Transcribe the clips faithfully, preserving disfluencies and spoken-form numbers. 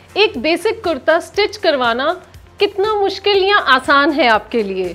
एक basic kurta stitch करवाना कितना मुश्किल या आसान है आपके लिए।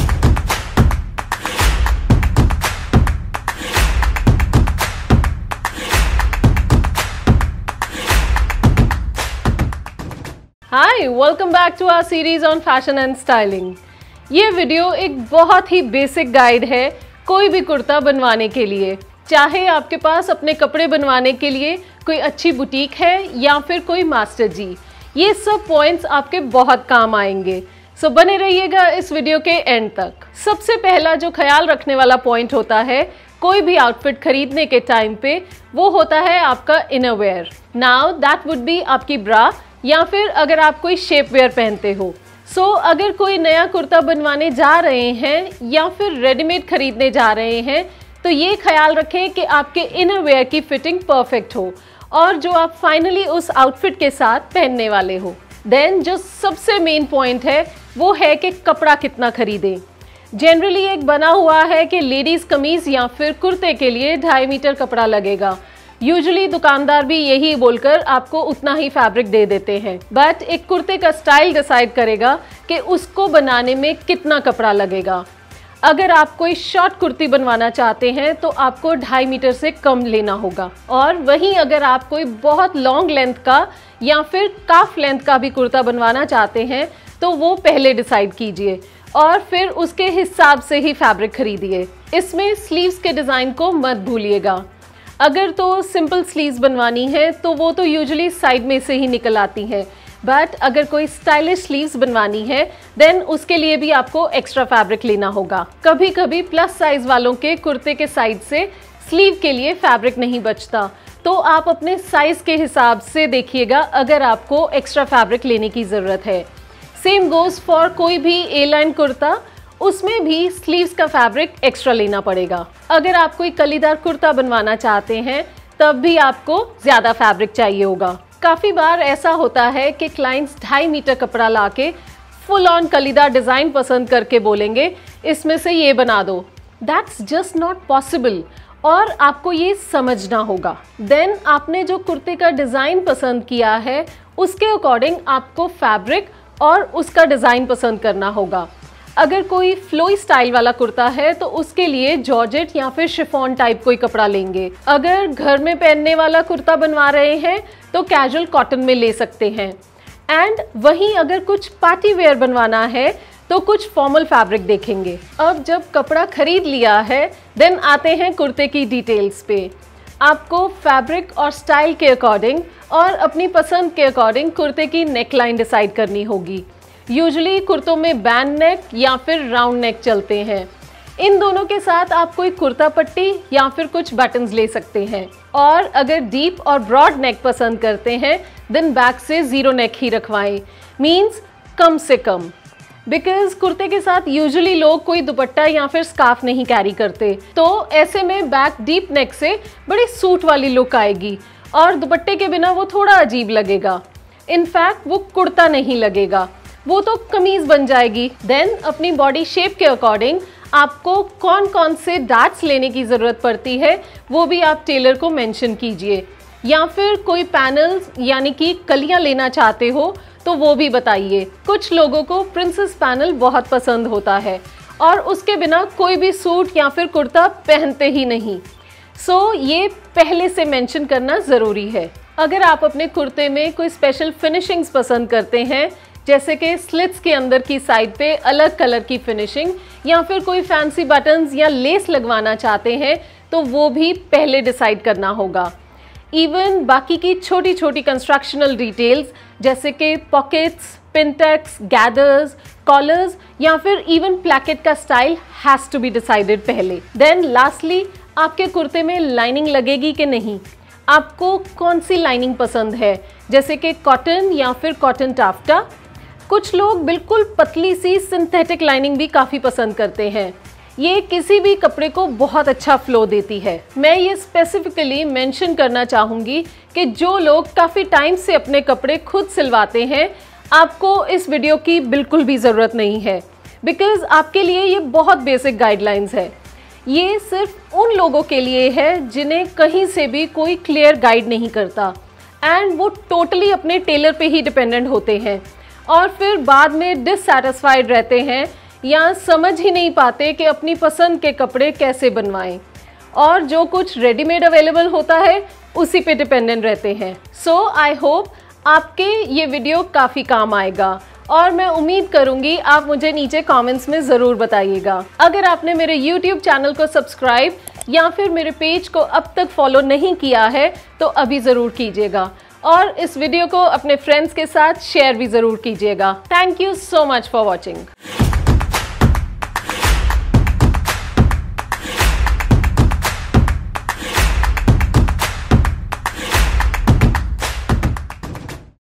Hi, welcome back to our series on fashion and styling. ये वीडियो एक बहुत ही बेसिक गाइड है कोई भी कुर्ता बनवाने के लिए। चाहे आपके पास अपने कपड़े बनवाने के लिए कोई अच्छी बुटीक है या फिर कोई मास्टर जी, ये सब पॉइंट्स आपके बहुत काम आएंगे। सो बने रहिएगा इस वीडियो के एंड तक। सबसे पहला जो ख्याल रखने वाला पॉइंट होता है कोई भी आउटफिट खरीदने के टाइम पे, वो होता है आपका innerwear. Now that would be आपकी ब्रा या फिर अगर आप कोई शेप वेयर पहनते हो। सो so, अगर कोई नया कुर्ता बनवाने जा रहे हैं या फिर रेडीमेड खरीदने जा रहे हैं तो ये ख्याल रखें कि आपके इनर वेयर की फिटिंग परफेक्ट हो और जो आप फाइनली उस आउटफिट के साथ पहनने वाले हो। देन जो सबसे मेन पॉइंट है वो है कि कपड़ा कितना खरीदें। जनरली एक बना हुआ है कि लेडीज़ कमीज़ या फिर कुर्ते के लिए ढाई मीटर कपड़ा लगेगा। यूजुअली दुकानदार भी यही बोलकर आपको उतना ही फैब्रिक दे देते हैं, बट एक कुर्ते का स्टाइल डिसाइड करेगा कि उसको बनाने में कितना कपड़ा लगेगा। अगर आप कोई शॉर्ट कुर्ती बनवाना चाहते हैं तो आपको ढाई मीटर से कम लेना होगा, और वहीं अगर आप कोई बहुत लॉन्ग लेंथ का या फिर काफ लेंथ का भी कुर्ता बनवाना चाहते हैं तो वो पहले डिसाइड कीजिए और फिर उसके हिसाब से ही फैब्रिक खरीदिए। इसमें स्लीव्स के डिज़ाइन को मत भूलिएगा। अगर तो सिंपल स्लीव्स बनवानी है तो वो तो यूजुअली साइड में से ही निकल आती हैं, बट अगर कोई स्टाइलिश स्लीव्स बनवानी है देन उसके लिए भी आपको एक्स्ट्रा फैब्रिक लेना होगा। कभी कभी प्लस साइज वालों के कुर्ते के साइड से स्लीव के लिए फैब्रिक नहीं बचता, तो आप अपने साइज के हिसाब से देखिएगा अगर आपको एक्स्ट्रा फैब्रिक लेने की ज़रूरत है। सेम गोज़ फॉर कोई भी ए लाइन कुर्ता, उसमें भी स्लीव्स का फैब्रिक एक्स्ट्रा लेना पड़ेगा। अगर आप कोई कलीदार कुर्ता बनवाना चाहते हैं तब भी आपको ज़्यादा फैब्रिक चाहिए होगा। काफ़ी बार ऐसा होता है कि क्लाइंट्स ढाई मीटर कपड़ा लाके फुल ऑन कलीदार डिज़ाइन पसंद करके बोलेंगे इसमें से ये बना दो। दैट्स जस्ट नॉट पॉसिबल और आपको ये समझना होगा। देन आपने जो कुर्ते का डिज़ाइन पसंद किया है उसके अकॉर्डिंग आपको फैब्रिक और उसका डिज़ाइन पसंद करना होगा। अगर कोई फ्लोई स्टाइल वाला कुर्ता है तो उसके लिए जॉर्जेट या फिर शिफॉन टाइप कोई कपड़ा लेंगे। अगर घर में पहनने वाला कुर्ता बनवा रहे हैं तो कैजुअल कॉटन में ले सकते हैं। एंड वहीं अगर कुछ पार्टी वेयर बनवाना है तो कुछ फॉर्मल फैब्रिक देखेंगे। अब जब कपड़ा खरीद लिया है देन आते हैं कुर्ते की डिटेल्स पे। आपको फैब्रिक और स्टाइल के अकॉर्डिंग और अपनी पसंद के अकॉर्डिंग कुर्ते की नेक लाइन डिसाइड करनी होगी। यूजुअली कुर्तों में बैंड नेक या फिर राउंड नेक चलते हैं। इन दोनों के साथ आप कोई कुर्ता पट्टी या फिर कुछ बटन्स ले सकते हैं। और अगर डीप और ब्रॉड नेक पसंद करते हैं देन बैक से ज़ीरो नेक ही रखवाएं, मींस कम से कम, बिकॉज कुर्ते के साथ यूजुअली लोग कोई दुपट्टा या फिर स्कार्फ नहीं कैरी करते, तो ऐसे में बैक डीप नेक से बड़ी सूट वाली लुक आएगी और दुपट्टे के बिना वो थोड़ा अजीब लगेगा। इनफैक्ट वो कुर्ता नहीं लगेगा, वो तो कमीज बन जाएगी। देन अपनी बॉडी शेप के अकॉर्डिंग आपको कौन कौन से डार्ट्स लेने की ज़रूरत पड़ती है वो भी आप टेलर को मेंशन कीजिए, या फिर कोई पैनल्स यानी कि कलियां लेना चाहते हो तो वो भी बताइए। कुछ लोगों को प्रिंसेस पैनल बहुत पसंद होता है और उसके बिना कोई भी सूट या फिर कुर्ता पहनते ही नहीं। सो so, ये पहले से मेंशन करना ज़रूरी है। अगर आप अपने कुर्ते में कोई स्पेशल फिनिशिंग्स पसंद करते हैं, जैसे कि स्लिट्स के अंदर की साइड पे अलग कलर की फिनिशिंग या फिर कोई फैंसी बटन्स या लेस लगवाना चाहते हैं तो वो भी पहले डिसाइड करना होगा। इवन बाकी की छोटी छोटी कंस्ट्रक्शनल डिटेल्स जैसे कि पॉकेट्स, पिनटेक्स, गैदर्स, कॉलर्स या फिर इवन प्लैकेट का style has to be decided पहले। देन लास्टली आपके कुर्ते में लाइनिंग लगेगी कि नहीं, आपको कौन सी लाइनिंग पसंद है, जैसे कि कॉटन या फिर कॉटन टाफ्टा। कुछ लोग बिल्कुल पतली सी सिंथेटिक लाइनिंग भी काफ़ी पसंद करते हैं। ये किसी भी कपड़े को बहुत अच्छा फ्लो देती है। मैं ये स्पेसिफिकली मेंशन करना चाहूँगी कि जो लोग काफ़ी टाइम से अपने कपड़े खुद सिलवाते हैं, आपको इस वीडियो की बिल्कुल भी ज़रूरत नहीं है, बिकॉज़ आपके लिए ये बहुत बेसिक गाइडलाइंस है। ये सिर्फ उन लोगों के लिए है जिन्हें कहीं से भी कोई क्लियर गाइड नहीं करता एंड वो टोटली अपने टेलर पे ही डिपेंडेंट होते हैं और फिर बाद में डिससैटिस्फाइड रहते हैं या समझ ही नहीं पाते कि अपनी पसंद के कपड़े कैसे बनवाएं और जो कुछ रेडीमेड अवेलेबल होता है उसी पे डिपेंडेंट रहते हैं। सो आई होप आपके ये वीडियो काफ़ी काम आएगा और मैं उम्मीद करूंगी आप मुझे नीचे कमेंट्स में ज़रूर बताइएगा। अगर आपने मेरे यूट्यूब चैनल को सब्सक्राइब या फिर मेरे पेज को अब तक फॉलो नहीं किया है तो अभी ज़रूर कीजिएगा और इस वीडियो को अपने फ्रेंड्स के साथ शेयर भी ज़रूर कीजिएगा। Thank you so much for watching.